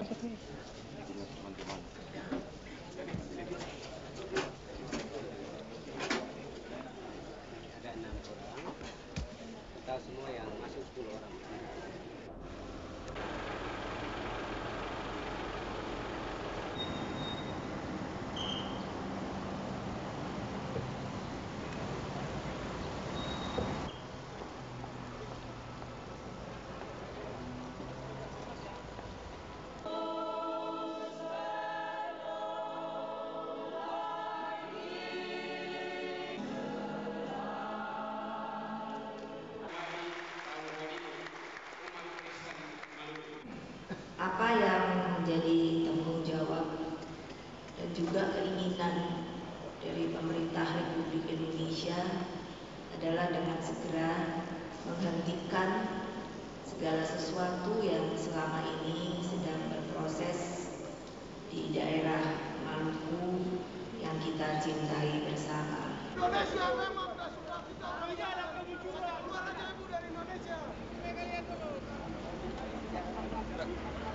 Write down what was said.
teman-teman dari Indonesia. Ada 6 orang, total semua yang masuk 10 orang. Apa yang menjadi tanggung jawab dan juga keinginan dari pemerintah Republik Indonesia adalah dengan segera menghentikan segala sesuatu yang selama ini sedang berproses di daerah Maluku yang kita cintai bersama. Indonesia memang sudah kita keluar aja ibu dari Indonesia.